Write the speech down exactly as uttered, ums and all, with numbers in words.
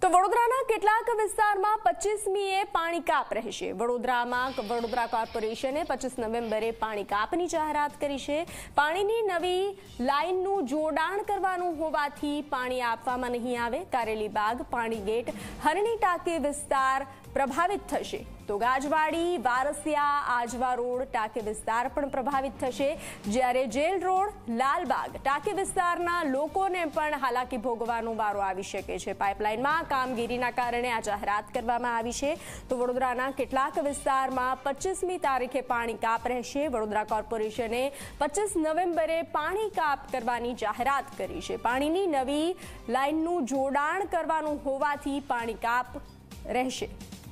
તો વડોદરાના કેટલાક વિસ્તારમાં પચીસમીએ પાણી કાપ રહેશે। વડોદરામાં વડોદરા કોર્પોરેશને પચીસ નવેમ્બરે પાણી કાપની જાહેરાત કરી છે। પાણીની નવી લાઇનનું જોડાણ કરવાનું હોવાથી પાણી આપવામાં નહીં આવે। કારેલીબાગ, પાણીગેટ, હરણી ટાંકી વિસ્તાર પ્રભાવિત થશે। તો ગાજવાડી, વારસિયા, આજવા રોડ ટાંકી વિસ્તાર પણ પ્રભાવિત થશે, જ્યારે જેલ રોડ, લાલબાગ ટાંકી વિસ્તારના લોકોને પણ હાલાકી ભોગવવાનો વારો આવી શકે છે। પાઇપલાઇનમાં કામગીરીના કારણે આ જાહેરાત કરવામાં આવી છે। તો વડોદરાના કેટલાક વિસ્તારમાં પચીસમી તારીખે પાણી કાપ રહેશે। વડોદરા કોર્પોરેશને પચીસ નવેમ્બરે પાણી કાપ કરવાની જાહેરાત કરી છે। પાણીની નવી લાઇનનું જોડાણ કરવાનું હોવાથી પાણી કાપ રહેશે।